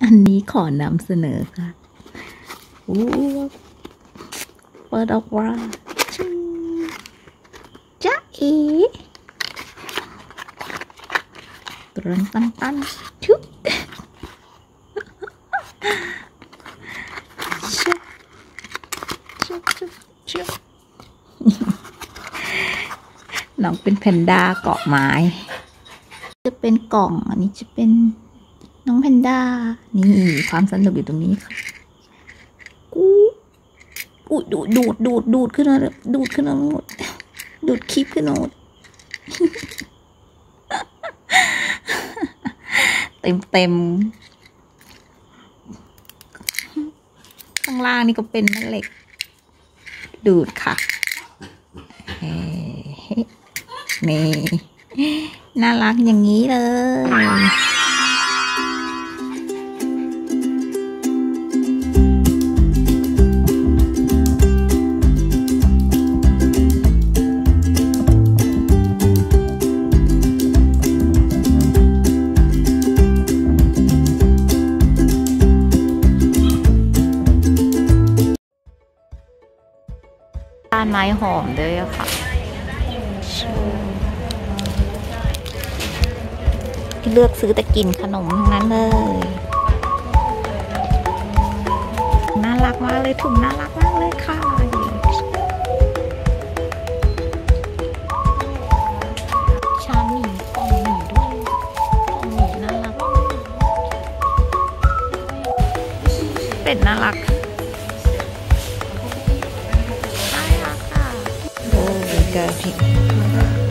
อันนี้ขอนำเสนอค่ะอู้เปิดออกว่าจ๊ะเอ๋ตรันตันตันชุบชุบชุบชุบชุบน้องเป็นแพนด้าเกาะไม้จะเป็นกล่องอันนี้จะเป็นน้องแพนด้านี่ความสนุกอยู่ตรงนี้ค่ะกูอุ๊ยดูดขึ้นมาดูดขึ้นมาหมดดูดคลิปขึ้นมาหมดเต็มข้างล่างนี่ก็เป็นแม่เหล็กดูดค่ะนี่น่ารักอย่างนี้เลยต้นไม้หอมด้วยค่ะเลือกซื้อแต่กินขนมทั้งนั้นเลยน่ารักมากเลยถุงน่ารักมากเลยค่ะชาหมี่กล่องหมี่ด้วยกล่องหมี่น่ารักเป็ดน่ารักน่ารักค่ะโอ้ยเกิดผิด